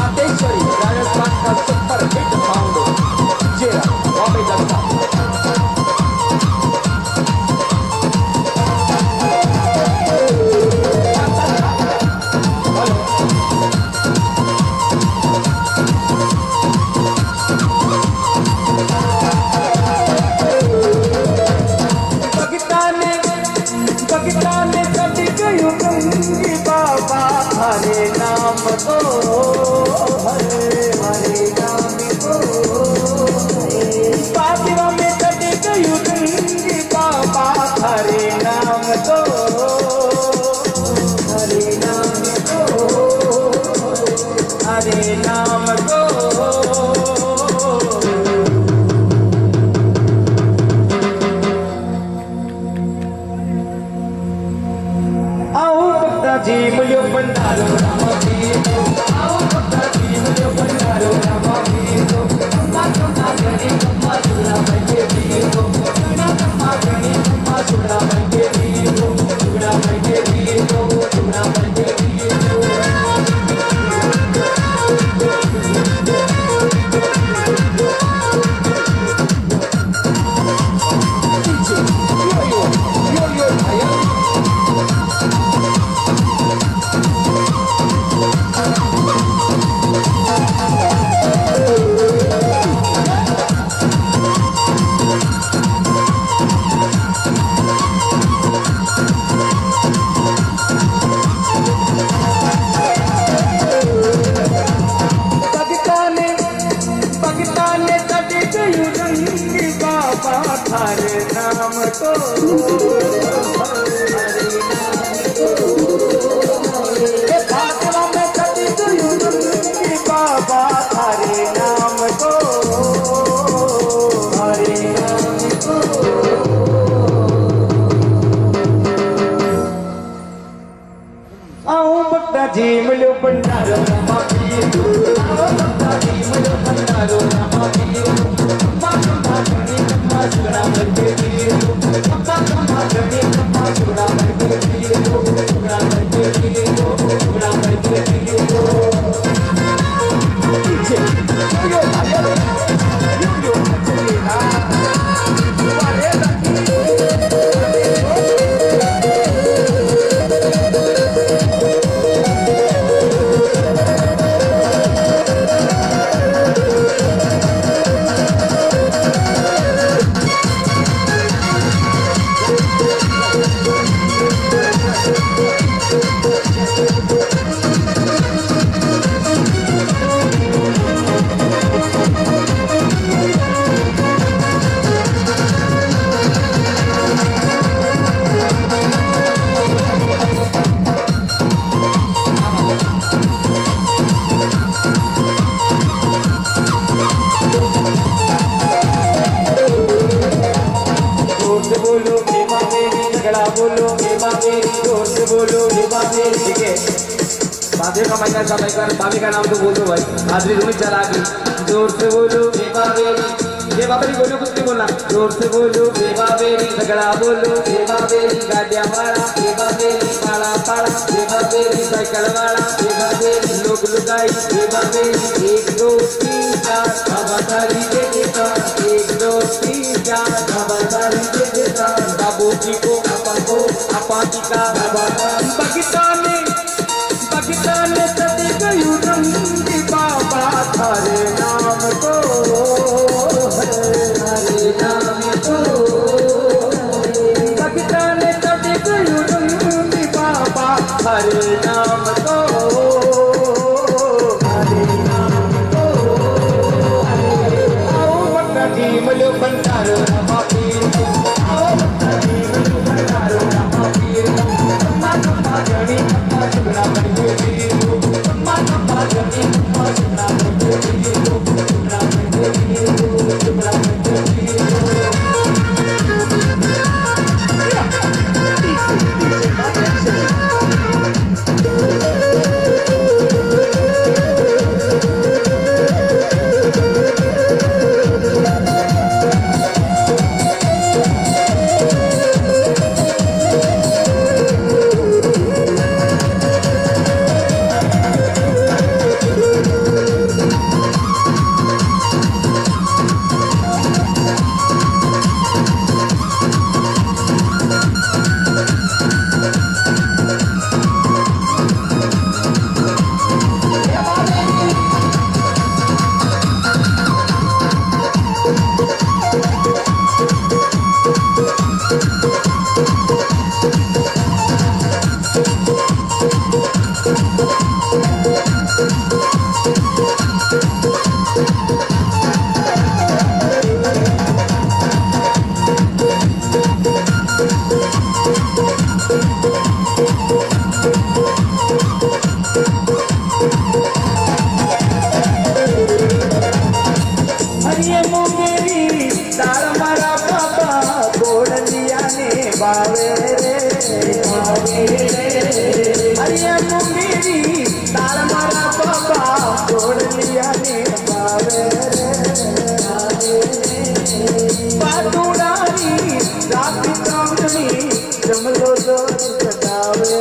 मातेश्वरी राजस्थान का super hit sound जेरा बॉम्बे दस्ता। हरे नाम को हरे हरे नाम को पातिवा में कटे गयुंगी बाबा हरे नाम को हरे नाम को हरे नाम को। जी मुझे बंदारो रामा पीरो आओ भक्ता जी मुझे बंदारो रामा पीरो अम्मा कम्मा गणी कम्मा सुना बंदे पीरो सुना कम्मा गणी कम्मा सुना बंदे पीरो सुना बंदे पीरो सुना बंदे पीरो। यो भैया हरे नाम को फातिमा में कटी गयुंगी बाबा हरे नाम को हरे नाम को। आओ भक्ता जी मिलो भंडारो रामा पीरो आओ भक्ता जी मिलो भंडारो रामा पीरो सुना बंदे पीरो अम्मा कम्मा गणी कम्मा सुना बंदे पीरो सुना बंदे पीरो सुना बंदे पीरो। यो भैया यो चलेगा वाले बोलो हेमा मेरी झगड़ा बोलो हेमा मेरी जोर से बोलो हेमा मेरी। ठीक है बाबे का महीना समय कर बाबे का नाम तो बोल दो भाई हाजरी रूमी चला के जोर से बोलो हेमा मेरी। ये बाबा जी बोलो कुछ नहीं बोलना जोर से बोलो हेमा मेरी झगड़ा बोलो हेमा मेरी गाड़ियाँ वाला हेमा मेरी पाला पाला हेमा मेरी साइकिल वाला हेमा मेरी लोग लुगाई हेमा मेरी 1 2 3 4 बाबा तारी के देता 1 2 3 4 बाबा तारी के देता बाबू जी को आपा जी का बाबा बगिताने सती गयुंगी बाबा हरे नाम को हरे नाम को बगिताने सती गयुंगी बाबा हरे नाम को हरे नाम को। आओ भक्ता जी मिलो भंडारो रामा पीरो आओ भक्ता जी मिलो भंडारो रामा पीरो। छोड़ लिया ने बावे बाटुरानी रात कामनी जमलो जो सदावे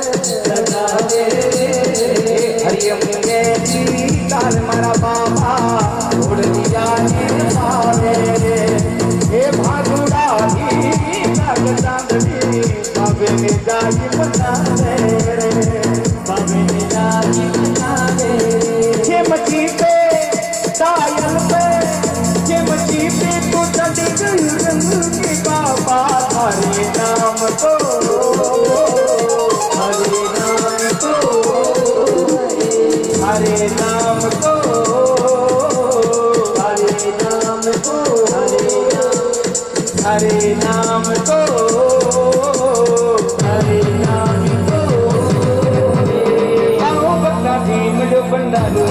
हरियम ने जी काल मारा बाबा छोड़ दिया ने बावे हे भाटुरानी रात कामनी बाबे ने जाई बतावे बाबे ने जाई बतावे मची पे डायल पे मची पे तो चढ़ गई रंग की बाबा हरे नाम को हरे नाम को हरे नाम को हरे नाम को हरे नाम को हरे नाम को आओ बक्का भीम जो बंडारू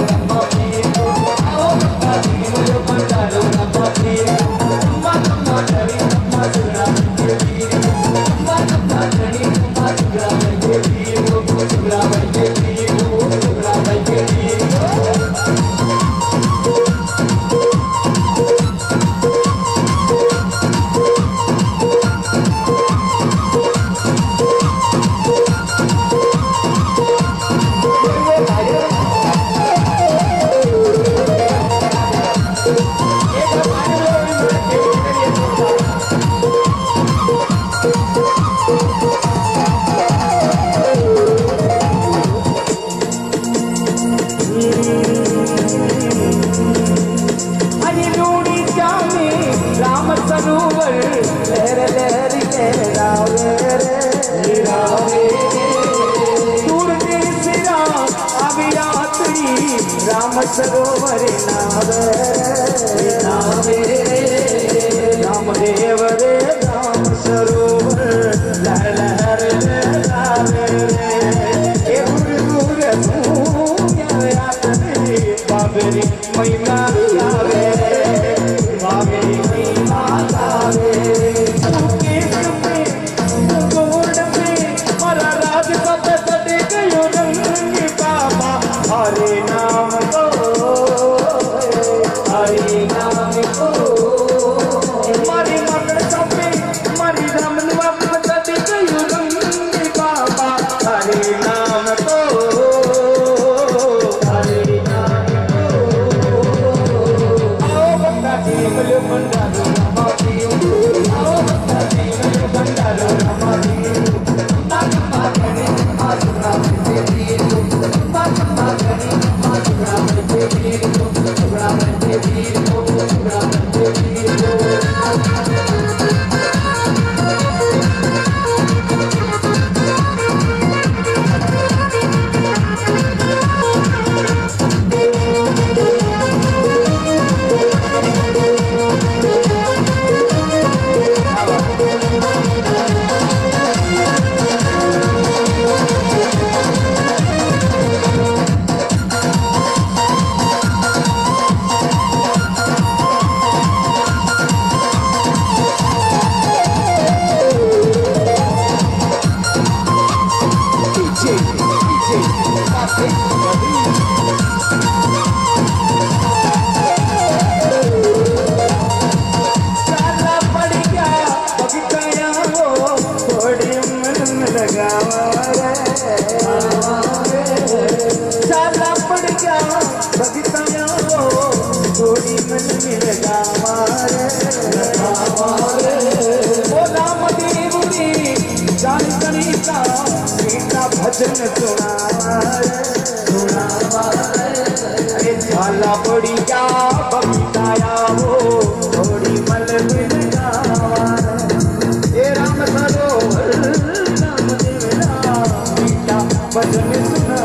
राम सरोवर नावे राम देव रे राम सरोवर लहर लहर लावे दूर बाबरी महिमा गावे बाबरी महिमा गावे हरा राज कब कटे गयो रंगी बाबा हरे नाम को हरे नाम को मारी मगन सबे मारी रमन बाबा कटे गयो रंगी बाबा हरे नाम को हरे नाम को आओ बक्का जीवल बंडारो नमाती आओ बक्का जीवल बंडारो नमाती भजन सुना पड़ी क्या बबीताया हो थोड़ी मल मिल ये राम सरोवर नाम देवना मीठा भजन सुना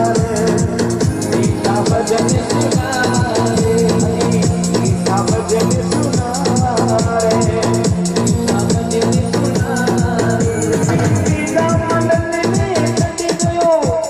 मीठा भजन सुना मीठा भजन सुना मीठा भजन सुना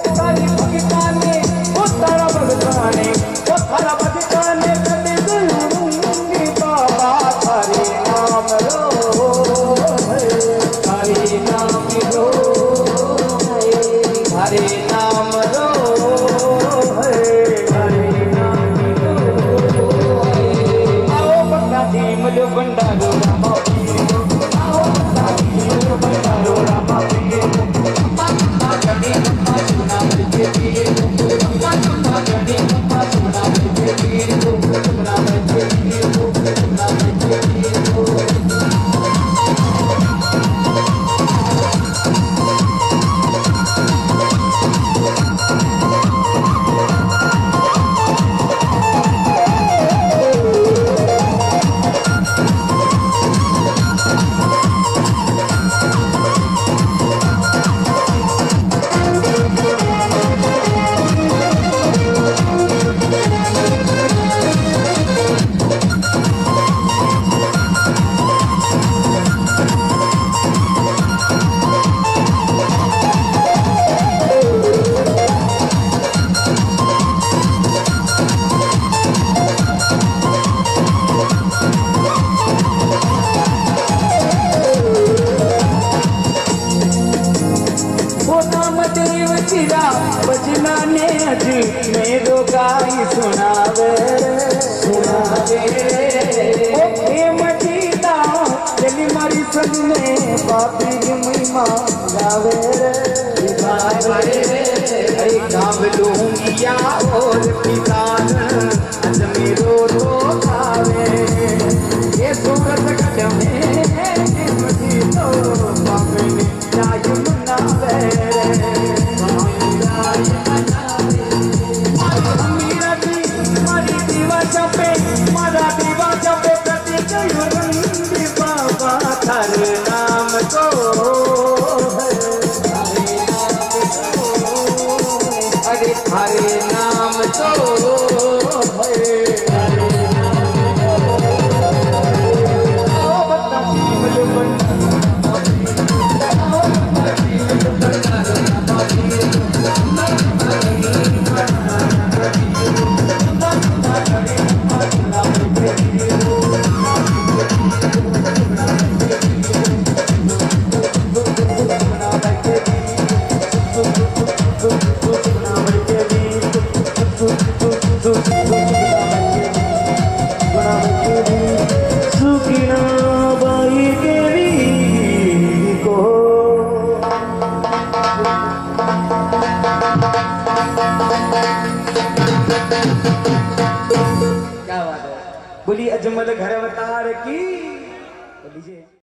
सुनावे मजीदा चली मारी संग में बापी की महिमा गावे अरे काम लूंगिया और पितान अजमेरो तो खावे ये सूरत गढ़ में मजीदो बापी ने जाय मनावे मारा दीवा जपे प्रति रंगी बाबा थारे नाम को अरे थारे नाम तो बोली अजमल घर अवतार की बोलीजिए।